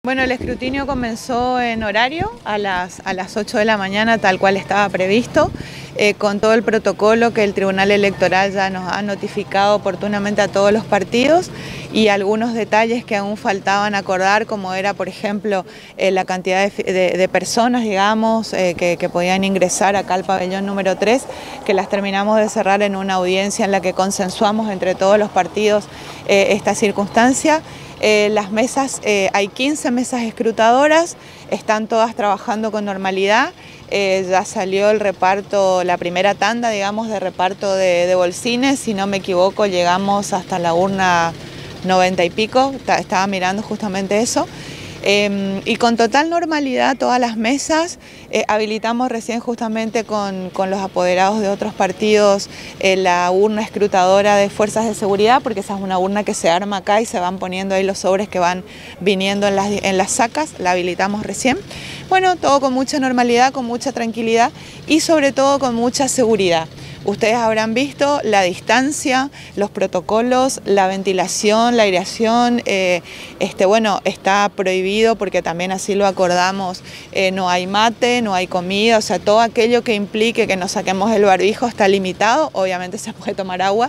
Bueno, el escrutinio comenzó en horario a las 8 de la mañana, tal cual estaba previsto, con todo el protocolo que el Tribunal Electoral ya nos ha notificado oportunamente a todos los partidos y algunos detalles que aún faltaban acordar, como era, por ejemplo, la cantidad de personas, digamos, que podían ingresar acá al pabellón número 3, que las terminamos de cerrar en una audiencia en la que consensuamos entre todos los partidos esta circunstancia. Las mesas, hay 15 mesas escrutadoras, están todas trabajando con normalidad, ya salió el reparto, la primera tanda, digamos, de reparto de bolsines, si no me equivoco llegamos hasta la urna 90 y pico, estaba mirando justamente eso. Y con total normalidad todas las mesas, habilitamos recién justamente con los apoderados de otros partidos la urna escrutadora de fuerzas de seguridad, porque esa es una urna que se arma acá y se van poniendo ahí los sobres que van viniendo en las sacas, la habilitamos recién. Bueno, todo con mucha normalidad, con mucha tranquilidad y sobre todo con mucha seguridad. Ustedes habrán visto la distancia, los protocolos, la ventilación, la aireación, bueno, está prohibido porque también así lo acordamos, no hay mate, no hay comida, o sea, todo aquello que implique que nos saquemos el barbijo está limitado, obviamente se puede tomar agua.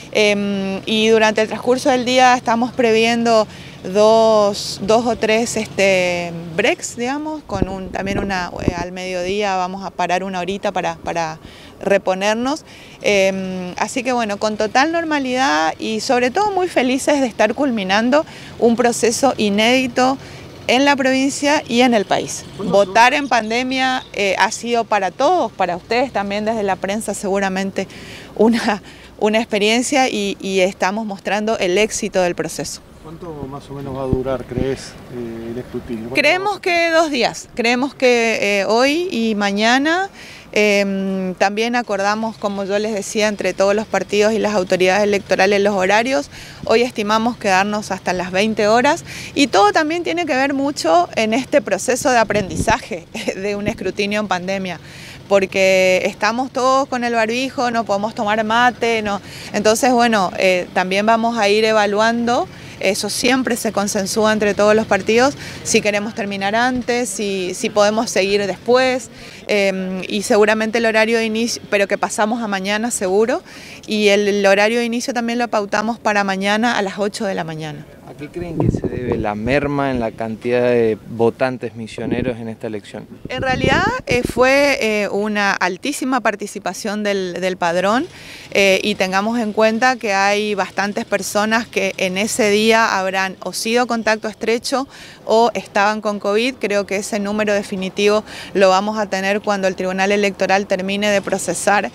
Y durante el transcurso del día estamos previendo dos o tres breaks, digamos, también al mediodía vamos a parar una horita para reponernos. Así que bueno, con total normalidad y sobre todo muy felices de estar culminando un proceso inédito en la provincia y en el país. Votar en pandemia ha sido para todos, para ustedes también desde la prensa seguramente una experiencia y estamos mostrando el éxito del proceso. ¿Cuánto más o menos va a durar, crees, el escrutinio? Creemos que 2 días, creemos que hoy y mañana. También acordamos, como yo les decía, entre todos los partidos y las autoridades electorales los horarios. Hoy estimamos quedarnos hasta las 20 horas y todo también tiene que ver mucho en este proceso de aprendizaje de un escrutinio en pandemia, porque estamos todos con el barbijo, no podemos tomar mate, no. Entonces, bueno, también vamos a ir evaluando. Eso siempre se consensúa entre todos los partidos, si queremos terminar antes, si podemos seguir después, y seguramente el horario de inicio, pero que pasamos a mañana seguro, y el horario de inicio también lo pautamos para mañana a las 8 de la mañana. ¿A qué creen que se debe la merma en la cantidad de votantes misioneros en esta elección? En realidad fue una altísima participación del padrón y tengamos en cuenta que hay bastantes personas que en ese día habrán o sido contacto estrecho o estaban con COVID. Creo que ese número definitivo lo vamos a tener cuando el Tribunal Electoral termine de procesar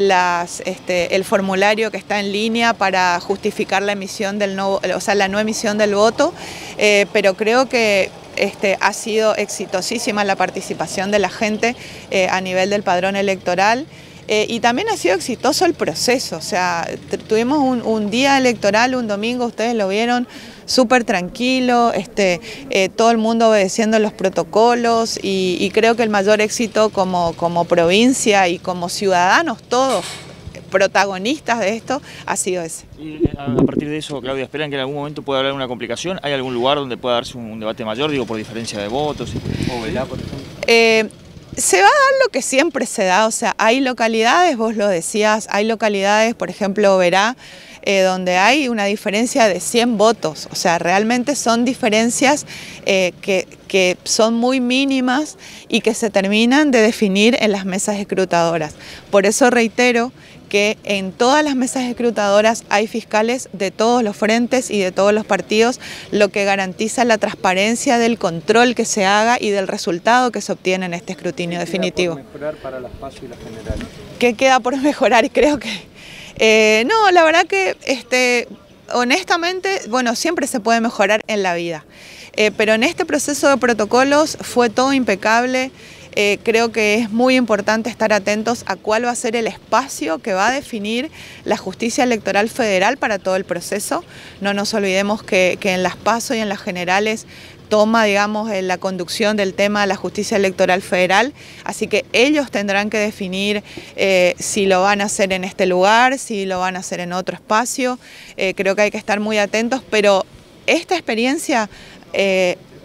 el formulario que está en línea para justificar la emisión del la no emisión del voto, pero creo que ha sido exitosísima la participación de la gente a nivel del padrón electoral. Y también ha sido exitoso el proceso, o sea, tuvimos un día electoral, un domingo, ustedes lo vieron, súper tranquilo, todo el mundo obedeciendo los protocolos y creo que el mayor éxito como provincia y como ciudadanos todos, protagonistas de esto, ha sido ese. Y a partir de eso, Claudia, ¿esperan que en algún momento pueda haber una complicación? ¿Hay algún lugar donde pueda darse un debate mayor, digo, por diferencia de votos, o Velá, por ejemplo? Se va a dar lo que siempre se da, o sea, hay localidades, vos lo decías, hay localidades, por ejemplo, Verá, donde hay una diferencia de 100 votos, o sea, realmente son diferencias que son muy mínimas y que se terminan de definir en las mesas escrutadoras. Por eso reitero que en todas las mesas escrutadoras hay fiscales de todos los frentes y de todos los partidos, lo que garantiza la transparencia del control que se haga y del resultado que se obtiene en este escrutinio definitivo. ¿Qué queda por mejorar para las PASO y las generales? ¿Qué queda por mejorar? Creo que... no, la verdad que honestamente, bueno, siempre se puede mejorar en la vida, pero en este proceso de protocolos fue todo impecable. Creo que es muy importante estar atentos a cuál va a ser el espacio que va a definir la justicia electoral federal para todo el proceso. No nos olvidemos que en las PASO y en las generales toma, digamos, la conducción del tema de la justicia electoral federal, así que ellos tendrán que definir si lo van a hacer en este lugar, si lo van a hacer en otro espacio. Creo que hay que estar muy atentos, pero esta experiencia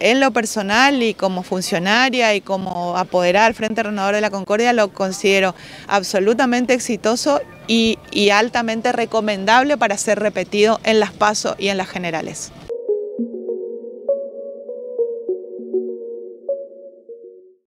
En lo personal y como funcionaria y como apoderada al Frente Renovador de la Concordia lo considero absolutamente exitoso y altamente recomendable para ser repetido en las PASO y en las generales.